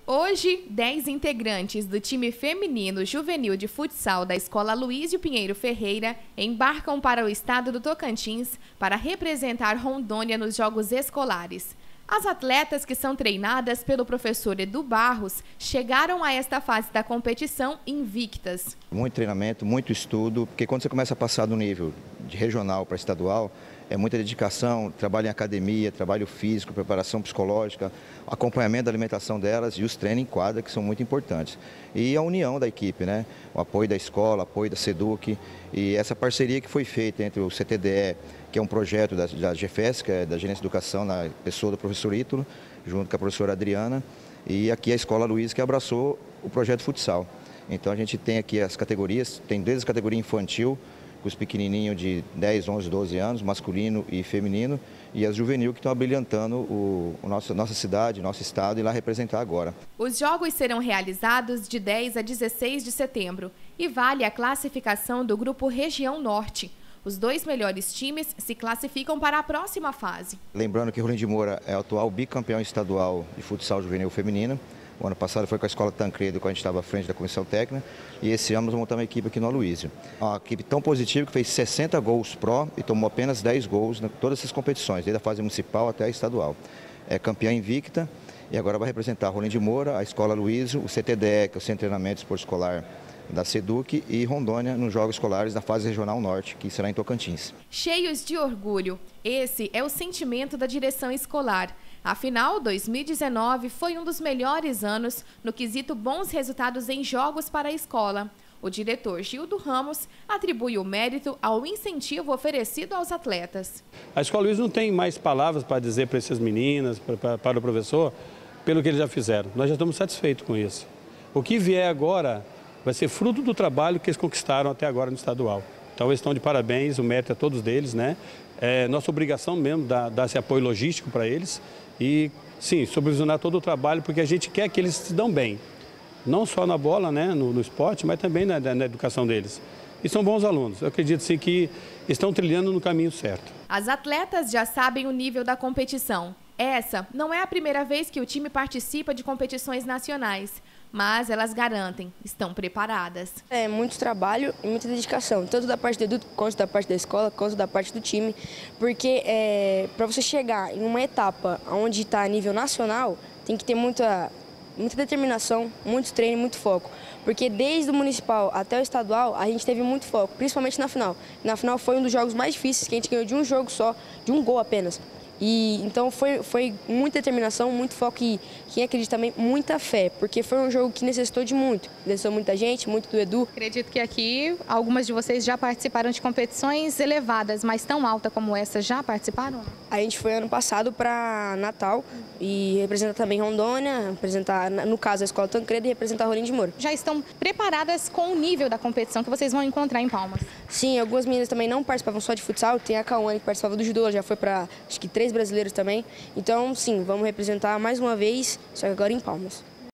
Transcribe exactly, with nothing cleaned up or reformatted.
Hoje, dez integrantes do time feminino juvenil de futsal da Escola Luísio Pinheiro Ferreira embarcam para o estado do Tocantins para representar Rondônia nos Jogos Escolares. As atletas, que são treinadas pelo professor Edu Barros, chegaram a esta fase da competição invictas. Muito treinamento, muito estudo, porque quando você começa a passar do nível de regional para estadual, é muita dedicação, trabalho em academia, trabalho físico, preparação psicológica, acompanhamento da alimentação delas e os treinos em quadra, que são muito importantes. E a união da equipe, né? O apoio da escola, o apoio da SEDUC e essa parceria que foi feita entre o C T D E, que é um projeto da, da G F E S, que é da Gerência de Educação, na pessoa do professor Ítalo, junto com a professora Adriana, e aqui a Escola Luísio, que abraçou o projeto futsal. Então a gente tem aqui as categorias, tem desde a categoria infantil, com os pequenininhos de dez, onze, doze anos, masculino e feminino, e as juvenil que estão abrilhantando o, o nosso, nossa cidade, nosso estado e lá representar agora. Os jogos serão realizados de dez a dezesseis de setembro e vale a classificação do Grupo Região Norte. Os dois melhores times se classificam para a próxima fase. Lembrando que Rolim de Moura é o atual bicampeão estadual de futsal juvenil feminino. O ano passado foi com a Escola Tancredo, quando a gente estava à frente da comissão técnica, e esse ano nós montamos uma equipe aqui no Aloysio. Uma equipe tão positiva que fez sessenta gols pró e tomou apenas dez gols em todas essas competições, desde a fase municipal até a estadual. É campeã invicta e agora vai representar Rolim de Moura, a Escola Aloysio, o C T D E, que é o Centro de Treinamento Esporte Escolar da SEDUC, e Rondônia nos Jogos Escolares da fase regional norte, que será em Tocantins. Cheios de orgulho, esse é o sentimento da direção escolar. Afinal, dois mil e dezenove foi um dos melhores anos no quesito bons resultados em jogos para a escola. O diretor Gildo Ramos atribui o mérito ao incentivo oferecido aos atletas. A Escola Luísio não tem mais palavras para dizer para essas meninas, para, para o professor, pelo que eles já fizeram. Nós já estamos satisfeitos com isso. O que vier agora vai ser fruto do trabalho que eles conquistaram até agora no estadual. Então eles estão de parabéns, o mérito é todos deles, né? É nossa obrigação mesmo dar, dar esse apoio logístico para eles e, sim, supervisionar todo o trabalho, porque a gente quer que eles se dão bem, não só na bola, né, no, no esporte, mas também na, na educação deles. E são bons alunos, eu acredito sim que estão trilhando no caminho certo. As atletas já sabem o nível da competição. Essa não é a primeira vez que o time participa de competições nacionais, mas elas garantem, estão preparadas. É muito trabalho e muita dedicação, tanto da parte do Edu, quanto da parte da escola, quanto da parte do time, porque é, para você chegar em uma etapa onde está a nível nacional, tem que ter muita, muita determinação, muito treino, muito foco. Porque desde o municipal até o estadual, a gente teve muito foco, principalmente na final. Na final foi um dos jogos mais difíceis, que a gente ganhou de um jogo só, de um gol apenas. E então foi, foi muita determinação, muito foco e, quem acredita também, muita fé, porque foi um jogo que necessitou de muito, necessitou muita gente, muito do Edu. Acredito que aqui algumas de vocês já participaram de competições elevadas, mas tão alta como essa, já participaram? A gente foi ano passado para Natal e representar também Rondônia, representar, no caso, a Escola Tancredo e representar Rolim de Moura. Já estão preparadas com o nível da competição que vocês vão encontrar em Palmas? Sim, algumas meninas também não participavam só de futsal, tem a Cauane que participava do judô, ela já foi para acho que três brasileiros também. Então, sim, vamos representar mais uma vez, só que agora em Palmas.